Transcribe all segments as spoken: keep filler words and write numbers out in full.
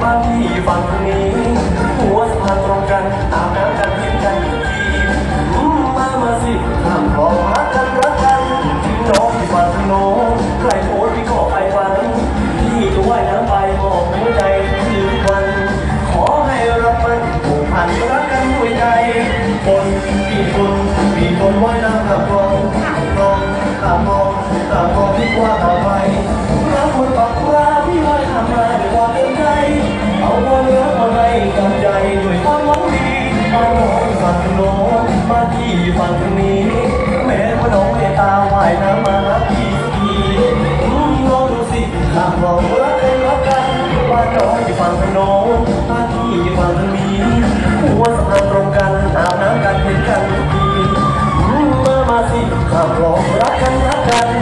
ที่ฝั่งนี้หัวสะพานตรงกันอาบน้ำกันเห็นกันทีมามาสิห้ามรอรักกันรักกันถึงน้องที่ฝั่งโน้นใครโพสพี่ก็ไปฟังพี่จะว่ายน้ำไปมอบหัวใจทุกวันขอให้รักมันผูกพันรักกันด้วยใจคนพี่คนพี่คนว่ายน้ำกับเราลองตามมองตามมองที่ว่าต่อไปรักคนปากราพี่ว่ายน้ำมาด้วยความเต็มใจเอาความรักมาให้กับใจด้วยความหวังดีมาน้องฝั่งโน้นมาที่ฝั่งนี้แม้ว่าน้องเมตตาว่ายน้ำมาหาพี่ทีลองดูสิหากเรารักกันรักกันว่าน้องที่ฝั่งโน้นมาที่ฝั่งนี้หัวสะพานตรงกันอาบน้ำกันเห็นกันทุกทีมามาสิหากเรารักกันรักกัน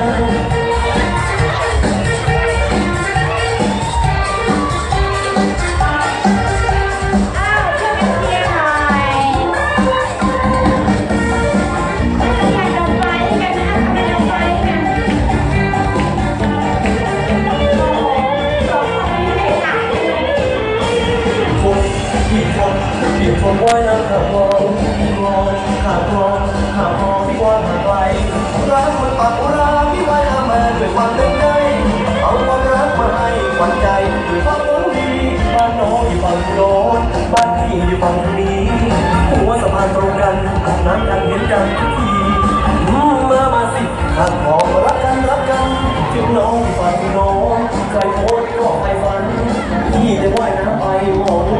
คนว่ายน้ำขับมองมองขับมองขับมองที่กว้างห่างไกลรักมันปักราพี่ว่ายน้ำมาด้วยความเต็มใจเอาความรักมาให้ขวัญใจด้วยความหวังดีบ้านน้องอยู่ฝั่งโน้นบ้านพี่อยู่ฝั่งนี้หัวสะพานตรงกันอาบน้ำกันเห็นกันทุกทีมามาสิหากมองรักกันรักกันถึงน้องอยู่ฝั่งโน้นใครโพสก็ใครฝันพี่จะว่ายน้ำไปมอง